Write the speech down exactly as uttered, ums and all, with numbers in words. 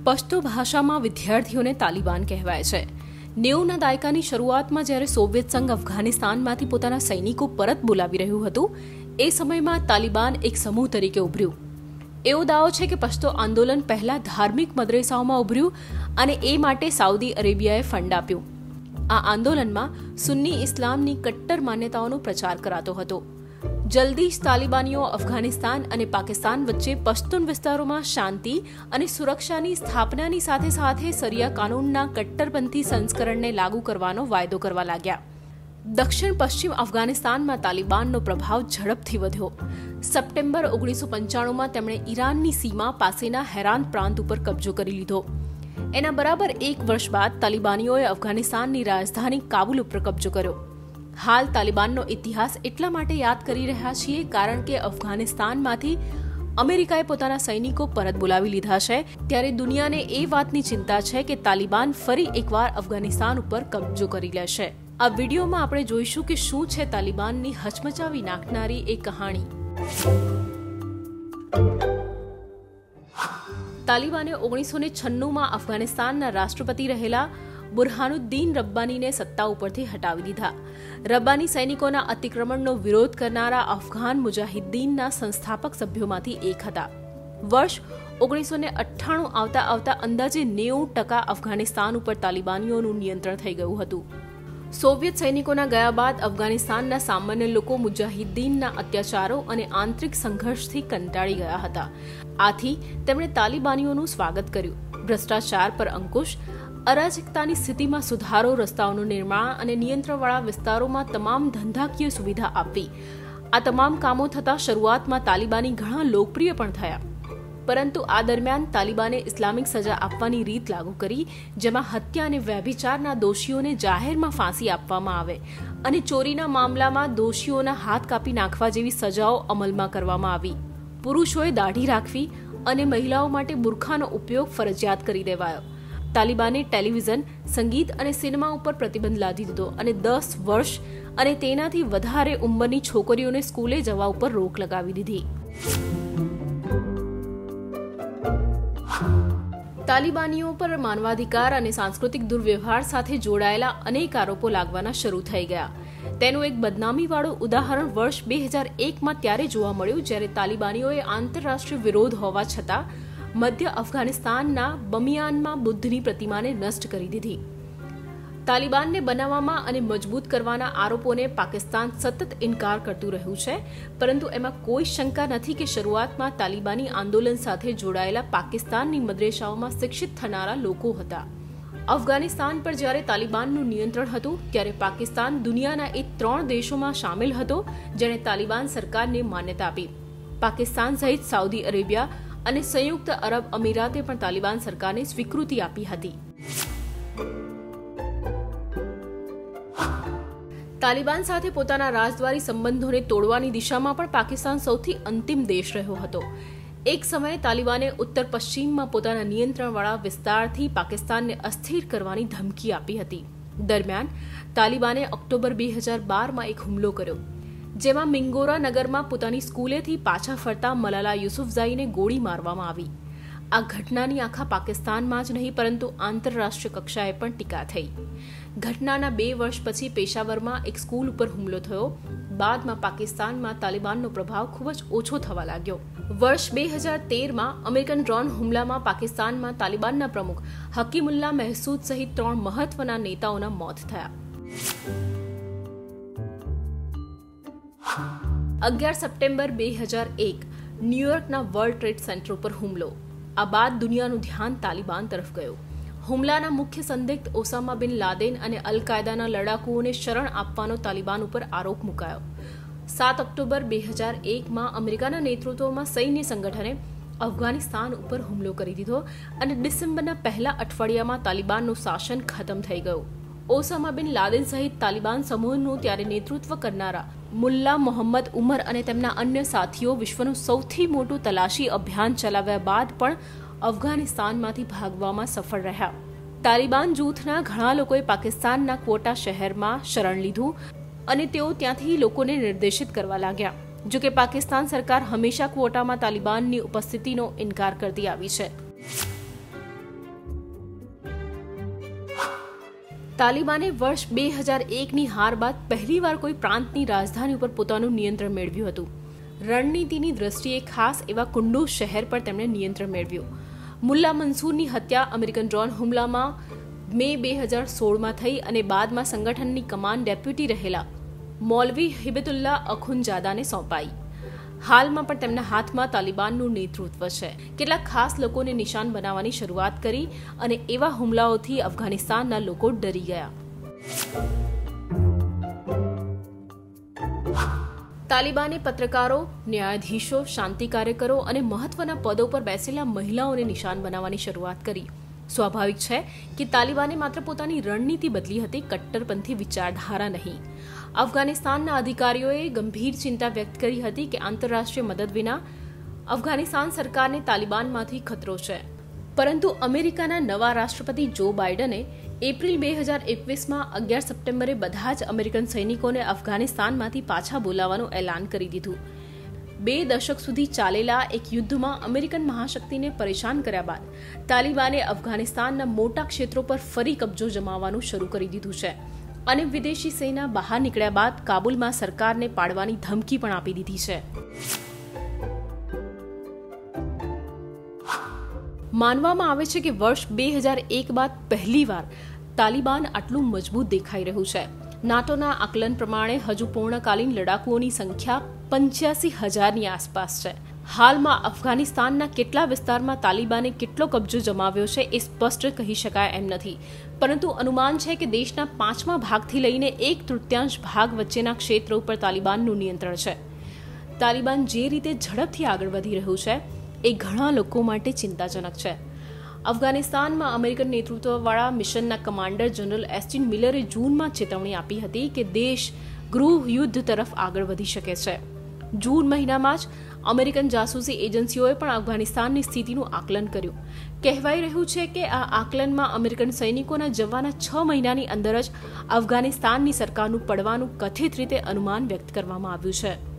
પશ્તો ભાષામાં વિદ્યાર્થીઓને તાલિબાન કહેવાય છે. નેવુંના દાયકાની શરૂઆતમાં જ્યારે સોવિયત સંઘ અફઘાનિસ્તાનમાંથી પોતાના સૈનિકો પરત બોલાવી રહ્યું હતું, એ સમયમાં તાલિબાન એક સમૂહ તરીકે ઉભર્યું. એવો દાવો છે કે પશ્તો આંદોલન પહેલા ધાર્મિક મદ્રેસાઓમાં ઉભર્યું અને એ માટે સાઉદી અરેબિયાએ ફંડ આપ્યું. આ આંદોલનમાં સુન્ની ઇસ્લામની કટ્ટર માન્યતાઓનો પ્રચાર કરાતો હતો. જલ્દી જ તાલિબાનીઓ અફઘાનિસ્તાન અને પાકિસ્તાન વચ્ચે પશ્તુન વિસ્તારોમાં શાંતિ અને સુરક્ષાની સ્થાપનાની સાથે સાથે સરિયા કાનૂનના કટ્ટરપંથી સંસ્કરણને લાગુ કરવાનો વાયદો કરવા લાગ્યા. દક્ષિણ પશ્ચિમ અફઘાનિસ્તાનમાં તાલિબાનનો પ્રભાવ ઝડપથી વધ્યો. સપ્ટેમ્બર ઓગણીસો પંચાણુંમાં તેમણે ઈરાનની સીમા પાસેના હેરાન પ્રાંત ઉપર કબજો કરી લીધો. એના બરાબર એક વર્ષ બાદ તાલિબાનીઓએ અફઘાનિસ્તાનની રાજધાની કાબુલ ઉપર કબજો કર્યો. હાલ તાલિબાનનો ઇતિહાસ એટલા માટે યાદ કરી રહ્યા છીએ કારણ કે અફઘાનિસ્તાનમાંથી અમેરિકાએ પોતાના સૈનિકો પરત બોલાવી લીધા છે, ત્યારે દુનિયાને એ વાતની ચિંતા છે કે તાલિબાન ફરી એકવાર અફઘાનિસ્તાન ઉપર કબજો કરી લેશે. આ વિડીયોમાં આપણે જોઈશું કે શું છે તાલિબાનની હચમચાવી નાખનારી એ કહાણી. તાલિબાને ઓગણીસો ને છન્નુંમાં અફઘાનિસ્તાનના રાષ્ટ્રપતિ રહેલા બુરહાનુદ્દીન રબ્બાનીને સત્તા ઉપરથી હટાવી દીધા. રબ્બાની સૈનિકોના અતિક્રમણનો વિરોધ કરનારા અફઘાન મુજાહિદ્દીનના સંસ્થાપક સભ્યોમાંથી એક હતા. વર્ષ ઓગણીસો ને અઠ્ઠાણું આવતા આવતા અંદાજે નેવું ટકા અફઘાનિસ્તાન ઉપર તાલિબાનીઓનું નિયંત્રણ થઈ ગયું હતું. સોવિયત સૈનિકોના ગયા બાદ અફઘાનિસ્તાનના સામાન્ય લોકો મુજાહિદ્દીનના અત્યાચારો અને આંતરિક સંઘર્ષથી કંટાળી ગયા હતા. આથી તેમણે તાલિબાનીઓનું સ્વાગત કર્યું. ભ્રષ્ટાચાર પર અંકુશ, અરાજકતાની સ્થિતિમાં સુધારો, રસ્તાઓનું નિર્માણ અને નિયંત્રણવાળા વિસ્તારોમાં તમામ ધંધાકીય સુવિધા આપવી, આ તમામ કામો થતાં શરૂઆતમાં તાલિબાની ઘણા લોકપ્રિય પણ થયા. પરંતુ આ દરમિયાન તાલિબાને ઇસ્લામિક સજા આપવાની રીત લાગુ કરી, જેમાં હત્યા અને વ્યભિચારના દોષીઓને જાહેરમાં ફાંસી આપવામાં આવે અને ચોરીના મામલામાં દોષીઓના હાથ કાપી નાખવા જેવી સજાઓ અમલમાં કરવામાં આવી. પુરુષોએ દાઢી રાખવી અને મહિલાઓ માટે બુરખાનો ઉપયોગ ફરજિયાત કરી દેવાયો. તાલિબાને ટેલિવિઝન, સંગીત અને સિનેમા ઉપર પ્રતિબંધ લાદી દીધો અને દસ વર્ષ અને તેનાથી વધારે ઉંમરની છોકરીઓને સ્કૂલે જવા ઉપર રોક લગાવી દીધી. તાલિબાનીઓ પર માનવાધિકાર અને સાંસ્કૃતિક દુર્વ્યવહાર સાથે જોડાયેલા અનેક આરોપો લાગવાના શરૂ થઈ ગયા. તેનું એક બદનામીવાળું ઉદાહરણ વર્ષ બે હજાર એકમાં ત્યારે જોવા મળ્યું જ્યારે તાલિબાનીઓએ આંતરરાષ્ટ્રીય વિરોધ હોવા છતાં મધ્ય અફઘાનિસ્તાનના બમિયાનમાં બુદ્ધની પ્રતિમાને નષ્ટ કરી દીધી. તાલિબાનને બનાવવામાં અને મજબૂત કરવાના આરોપોને પાકિસ્તાન સતત ઇનકાર કરતું રહ્યું છે, પરંતુ એમાં કોઈ શંકા નથી કે શરૂઆતમાં તાલિબાની આંદોલન સાથે જોડાયેલા પાકિસ્તાનની મદ્રેસાઓમાં શિક્ષિત થનારા લોકો હતા. અફઘાનિસ્તાન પર જ્યારે તાલિબાનનું નિયંત્રણ હતું ત્યારે પાકિસ્તાન દુનિયાના એ ત્રણ દેશોમાં સામેલ હતો જેણે તાલિબાન સરકારને માન્યતા આપી. પાકિસ્તાન સહિત સાઉદી અરેબિયા અને સંયુક્ત અરબ અમીરાતે પણ તાલિબાન સરકારને સ્વીકૃતિ આપી હતી. તાલિબાન સાથે પોતાના રાજદ્વારી સંબંધોને તોડવાની દિશામાં પણ પાકિસ્તાન સૌથી અંતિમ દેશ રહ્યો હતો. એક સમયે તાલિબાને ઉત્તર પશ્ચિમમાં પોતાના નિયંત્રણવાળા વિસ્તારથી પાકિસ્તાનને અસ્થિર કરવાની ધમકી આપી હતી. દરમિયાન તાલિબાને ઓક્ટોબર બે હજાર બારમાં એક હુમલો કર્યો, જેમાં મિંગોરા નગરમાં પોતાની સ્કૂલેથી પાછા ફરતા મલાલા યુસુફઝાઈને ગોળી મારવામાં આવી. આ ઘટનાની આખા પાકિસ્તાનમાં જ નહીં પરંતુ આંતરરાષ્ટ્રીય કક્ષાએ પણ ટીકા થઈ. ઘટનાના બે વર્ષ પછી પેશાવરમાં એક સ્કૂલ ઉપર હુમલો થયો. બાદમાં પાકિસ્તાનમાં તાલિબાનનો પ્રભાવ ખૂબ જ ઓછો થવા લાગ્યો. વર્ષ બે હજાર તેરમાં અમેરિકન ડ્રોન હુમલામાં પાકિસ્તાનમાં તાલિબાનના પ્રમુખ હકીમુલ્લા મહેસૂદ સહિત ત્રણ મહત્વના નેતાઓના મોત થયા. અગિયાર સપ્ટેમ્બર બે હજાર એક ન્યૂયોર્કના વર્લ્ડ ટ્રેડ સેન્ટર ઉપર હુમલો. આ બાદ દુનિયાનું ધ્યાન તાલિબાન તરફ ગયું. હુમલાના મુખ્ય સંદિગ્ધ ઓસામા બિન લાદેન અને અલ કાયદાના લડાકુઓને શરણ આપવાનો તાલિબાન ઉપર આરોપ મુકાયો. સાત ઓક્ટોબર બે હજાર એકમાં અમેરિકાના નેતૃત્વમાં સૈન્ય સંગઠને અફઘાનિસ્તાન ઉપર હુમલો કરી દીધો અને ડિસેમ્બરના પહેલા અઠવાડિયામાં તાલિબાનનું શાસન ખતમ થઈ ગયું. ઓસામા બિન લાદેન સહિત તાલિબાન સમૂહનું ત્યારે નેતૃત્વ કરનારા મુલ્લા મોહમ્મદ ઉમર અને તેમના અન્ય સાથીઓ વિશ્વનું સૌથી મોટું તલાશી અભિયાન ચલાવ્યા બાદ પણ અફઘાનિસ્તાનમાંથી ભાગવામાં સફળ રહ્યા. તાલિબાન જૂથના ઘણા લોકોએ પાકિસ્તાનના ક્વોટા શહેરમાં શરણ લીધું અને તેઓ ત્યાંથી લોકોને નિર્દેશિત કરવા લાગ્યા. જો કે પાકિસ્તાન સરકાર હંમેશા ક્વોટામાં તાલિબાનની ઉપસ્થિતિનો ઇનકાર કરતી આવી છે. તાલિબાને વર્ષ બે હજાર એકની હાર બાદ પહેલીવાર કોઈ પ્રાંતની રાજધાની ઉપર પોતાનું નિયંત્રણ મેળવ્યું હતું. રણનીતિની દ્રષ્ટિએ ખાસ એવા કુંડુઝ શહેર પર તેમણે નિયંત્રણ મેળવ્યું. મુલ્લા મંસૂરની હત્યા અમેરિકન ડ્રોન હુમલામાં મે બે હજાર સોળમાં થઈ અને બાદમાં સંગઠનની કમાન ડેપ્યુટી રહેલા મૌલવી હિબતુલ્લા અખુનજાદાને સોંપાઈ. હાલમાં પણ તેમના હાથમાં તાલિબાનનું નેતૃત્વ છે. કેટલાક ખાસ લોકોને નિશાન બનાવવાની શરૂઆત કરી અને એવા હુમલાઓથી અફઘાનિસ્તાનના લોકો ડરી ગયા. તાલિબાને પત્રકારો, ન્યાયાધીશો, શાંતિ કાર્યકરો અને મહત્વના પદો પર બેસેલા મહિલાઓને નિશાન બનાવવાની શરૂઆત કરી. સ્વાભાવિક છે કે તાલિબાને માત્ર પોતાની રણનીતિ બદલી હતી, કટ્ટરપંથી વિચારધારા નહીં. અફઘાનિસ્તાનના અધિકારીઓએ ગંભીર ચિંતા વ્યક્ત કરી હતી કે આંતરરાષ્ટ્રીય મદદ વિના અફઘાનિસ્તાન સરકારને તાલિબાનમાંથી ખતરો છે. પરંતુ અમેરિકાના નવા રાષ્ટ્રપતિ જો બાઇડને એપ્રિલ બે હજાર એકવીસમાં અગિયાર સપ્ટેમ્બરે બધા જ અમેરિકન સૈનિકોને અફઘાનિસ્તાનમાંથી પાછા બોલાવવાનું એલાન કરી દીધું. બે દશક સુધી ચાલેલા એક યુદ્ધમાં અમેરિકન મહાશક્તિને પરેશાન કર્યા બાદ તાલિબાને અફઘાનિસ્તાનના મોટા ક્ષેત્રો પર ફરી કબજો જમાવવાનું શરૂ કરી દીધું છે અને વિદેશી સેના બહાર નીકળ્યા બાદ કાબુલમાં સરકારને પાડવાની ધમકી પણ આપી દીધી છે. માનવામાં આવે છે કે વર્ષ બે હજાર એક બાદ પહેલીવાર તાલિબાન આટલું મજબૂત દેખાઈ રહ્યું છે. નાટોના આકલન પ્રમાણે હજુ પૂર્ણકાલીન લડાકુઓની સંખ્યા પંચ્યાસી હજારની આસપાસ છે. હાલમાં અફઘાનિસ્તાનના કેટલા વિસ્તારમાં તાલિબાને કેટલો કબજો જમાવ્યો છે એ સ્પષ્ટ કહી શકાય એમ નથી, પરંતુ અનુમાન છે કે દેશના પાંચમા ભાગથી લઈને એક તૃતીયાંશ ભાગ વચ્ચેના ક્ષેત્ર ઉપર તાલિબાનનું નિયંત્રણ છે. તાલિબાન જે રીતે ઝડપથી આગળ વધી રહ્યું છે એ ઘણા લોકો માટે ચિંતાજનક છે. અફઘાનિસ્તાનમાં અમેરિકન નેતૃત્વવાળા મિશનના કમાન્ડર જનરલ એસ્ટિન મિલરે જૂનમાં ચેતવણી આપી હતી કે દેશ ગૃહ યુદ્ધ તરફ આગળ વધી શકે છે. જૂન મહિનામાં જ અમેરિકન જાસૂસી એજન્સીઓએ પણ અફઘાનિસ્તાનની સ્થિતિનું આકલન કર્યું. કહેવાઈ રહ્યું છે કે આ આકલનમાં અમેરિકન સૈનિકોના જવાના છ મહિનાની અંદર જ અફઘાનિસ્તાનની સરકારનું પડવાનું કથિત રીતે અનુમાન વ્યક્ત કરવામાં આવ્યું છે.